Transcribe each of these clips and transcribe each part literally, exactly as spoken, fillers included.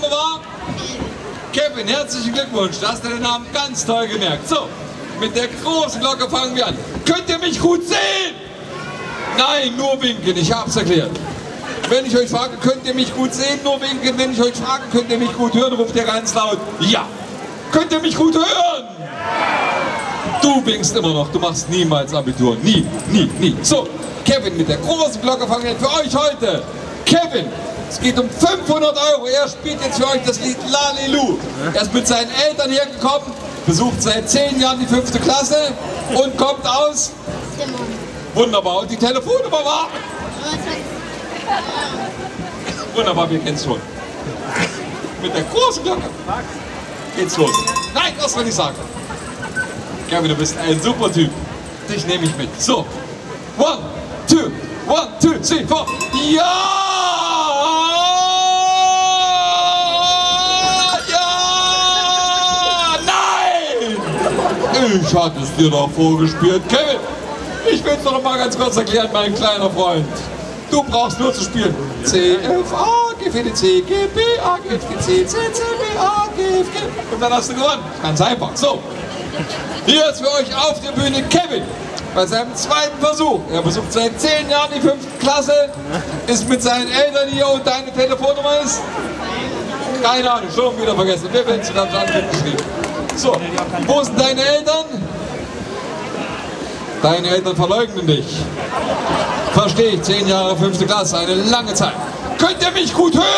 Name war? Kevin, herzlichen Glückwunsch, da hast du den Namen ganz toll gemerkt. So, mit der großen Glocke fangen wir an. Könnt ihr mich gut sehen? Nein, nur winken, ich hab's erklärt. Wenn ich euch frage, könnt ihr mich gut sehen, nur winken. Wenn ich euch frage, könnt ihr mich gut hören, ruft ihr ganz laut, ja. Könnt ihr mich gut hören? Du winkst immer noch, du machst niemals Abitur. Nie, nie, nie. So, Kevin, mit der großen Glocke fangen wir für euch heute. Kevin, es geht um fünfhundert Euro. Er spielt jetzt für euch das Lied Lalilu. Er ist mit seinen Eltern hergekommen, besucht seit zehn Jahren die fünfte Klasse und kommt aus? Wunderbar. Und die Telefonnummer war? Wunderbar, wir kennen es schon. Mit der großen Glocke geht's los. Nein, das will ich sagen. Kevin, du bist ein super Typ. Dich nehme ich mit. So. One, two, one, two, three, four. Ja! Ja! Nein! Ich hatte es dir doch vorgespielt. Kevin, ich will es noch mal ganz kurz erklären, mein kleiner Freund. Du brauchst nur zu spielen. C, F, A, G, F, D, C, G, B, A, G, F, D, C, C, C, B, A, G, F, G. Und dann hast du gewonnen. Ganz einfach. So. Hier ist für euch auf der Bühne Kevin. Bei seinem zweiten Versuch. Er besucht seit zehn Jahren die fünfte Klasse. Ist mit seinen Eltern hier und deine Telefonnummer ist? Keine Ahnung, schon wieder vergessen. Wir werden es ganz anders geschrieben. So. Wo sind deine Eltern? Deine Eltern verleugnen dich. Verstehe ich, zehn Jahre fünfte Klasse, eine lange Zeit. Könnt ihr mich gut hören?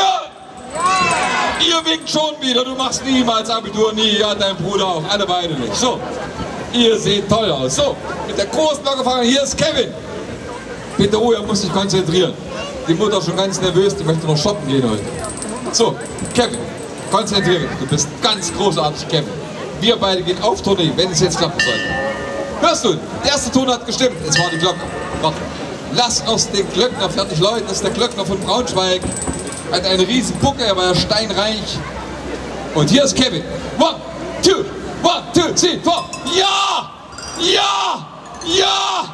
Ja! Ihr winkt schon wieder, du machst niemals Abitur, nie, ja, dein Bruder auch, alle beide nicht. So, ihr seht toll aus. So, mit der großen Glocke fangen, hier ist Kevin. Bitte Ruhe, er muss sich konzentrieren. Die Mutter ist schon ganz nervös, die möchte noch shoppen gehen heute. So, Kevin, konzentriere dich, du bist ganz großartig, Kevin. Wir beide gehen auf Tournee, wenn es jetzt klappen sollte. Hörst du, der erste Ton hat gestimmt, es war die Glocke. Warte. Lass uns den Glöckner fertig läuten, das ist der Glöckner von Braunschweig. Er hat eine riesen Bucke, er war ja steinreich. Und hier ist Kevin. One, two, one, two, three, four. Ja! Ja! Ja!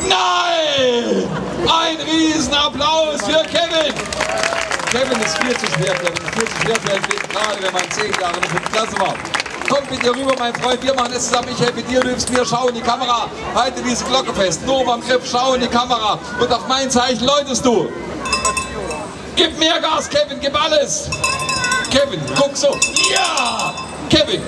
Nein! Ein riesen Applaus für Kevin! Kevin ist viel zu schwer, Kevin ist viel zu schwer für einen Weg, gerade wenn man zehn Jahre in der fünften Klasse war. Komm mit dir rüber, mein Freund, wir machen es zusammen, ich helfe dir, du hilfst mir, schau in die Kamera, halte diese Glocke fest, nur beim Griff, schau in die Kamera und auf mein Zeichen läutest du. Gib mehr Gas, Kevin, gib alles. Kevin, guck so. Ja! Kevin.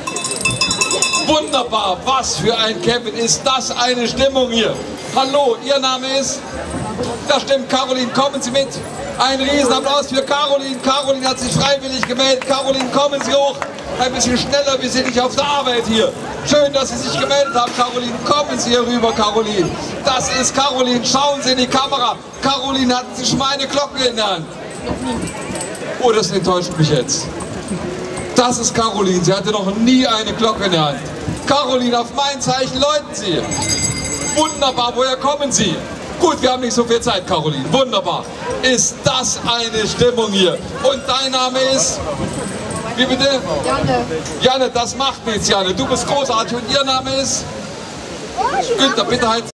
Wunderbar, was für ein Kevin, ist das eine Stimmung hier. Hallo, Ihr Name ist? Das stimmt, Caroline, kommen Sie mit. Ein Riesenapplaus für Caroline. Caroline hat sich freiwillig gemeldet. Caroline, kommen Sie hoch. Ein bisschen schneller, wir sind nicht auf der Arbeit hier. Schön, dass Sie sich gemeldet haben, Caroline. Kommen Sie hier rüber, Caroline. Das ist Caroline. Schauen Sie in die Kamera. Caroline hat sich schon mal eine Glocke in der Hand. Oh, das enttäuscht mich jetzt. Das ist Caroline. Sie hatte noch nie eine Glocke in der Hand. Caroline, auf mein Zeichen läuten Sie. Wunderbar, woher kommen Sie? Gut, wir haben nicht so viel Zeit, Caroline. Wunderbar. Ist das eine Stimmung hier? Und dein Name ist? Wie bitte? Janne. Janne, das macht nichts, Janne. Du bist großartig. Und Ihr Name ist? Günther, bitte halt.